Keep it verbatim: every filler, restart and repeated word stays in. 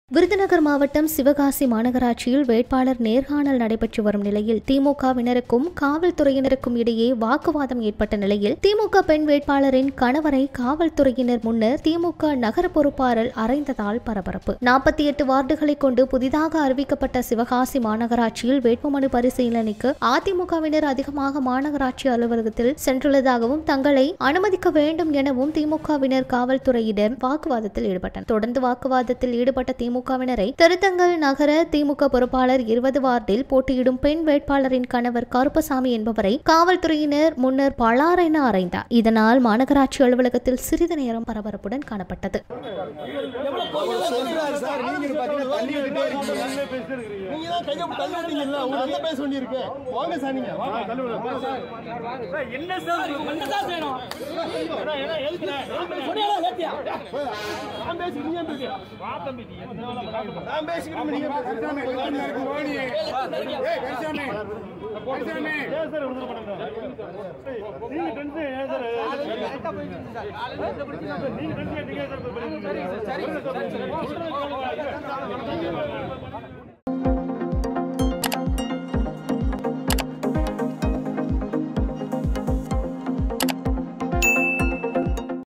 விருதுநகர் மாவட்டம் சிவகாசி மாநகராட்சியில் வேட்பாளர் நேர்காணல் நடைபெற்று வரும் நிலையில் திமுகவினருக்கும் காவல்துறையினருக்கும் இடையே வாக்குவாதம் ஏற்பட்ட நிலையில் திமுக பெண் வேட்பாளரின் கணவரை காவல்துறையினர் முன்னர் திமுக நகர பொறுப்பாளர் அறைந்ததால் பரபரப்பு. நாற்பத்தி எட்டு வார்டுகளை கொண்டு புதிதாக அறிவிக்கப்பட்ட சிவகாசி மாநகராட்சியில் வேட்புமனு பரிசீலனைக்கு அதிமுகவினர் அதிகமாக மாநகராட்சி அலுவலகத்தில் சென்றுள்ளதாகவும் தங்களை அனுமதிக்க வேண்டும் எனவும் திமுகவினர் காவல்துறையிடம் வாக்குவாதத்தில் ஈடுபட்டனர். தொடர்ந்து வாக்குவாதத்தில் ஈடுபட்ட திமுக திமுகவினரை திருத்தங்கல் நகர திமுக பொறுப்பாளர் இருபது வார்டில் போட்டியிடும் பெண் வேட்பாளரின் கணவர் கருப்பசாமி என்பவரை காவல்துறையினர் முன்னர் பலார் என அறைந்தார். இதனால் மாநகராட்சி அலுவலகத்தில் சிறிது நேரம் பரபரப்புடன் காணப்பட்டது. I'm basically here. Hey,